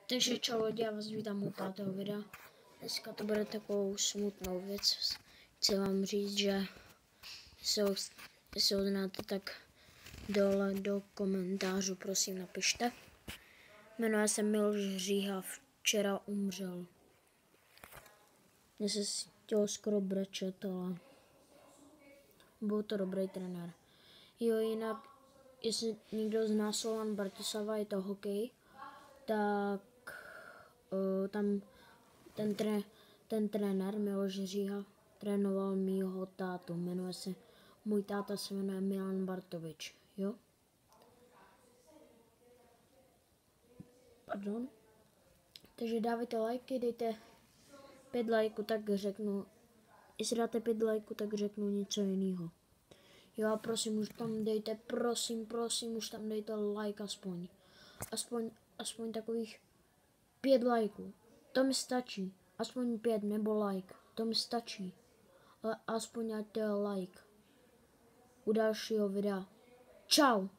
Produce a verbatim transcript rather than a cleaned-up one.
Takže čau lidi, já vás vítám u pátého videa. Dneska to bude takovou smutnou věc. Chci vám říct, že jestli ho znáte, tak dole do komentářů prosím napište. Jmenuje se Miloš Říha, včera umřel. Mně se chtělo skoro brečet, ale byl to dobrý trenér. Jo, jinak, jestli někdo zná Slovan Bratislava, je to hokej, tak uh, tam ten, tré, ten trenér Miloš Říha trénoval mýho tátu. Jmenuje se, můj táta se jmenuje Milan Bartovič, jo? Pardon. Takže dávajte lajky, dejte pět lajků, tak řeknu, jestli dáte pět lajků, tak řeknu něco jiného. Jo, a prosím, už tam dejte, prosím, prosím, už tam dejte like aspoň. Aspoň, aspoň takových pět lajků. To mi stačí. Aspoň pět nebo like. To mi stačí. Ale aspoň ať to je like. U dalšího videa. Čau.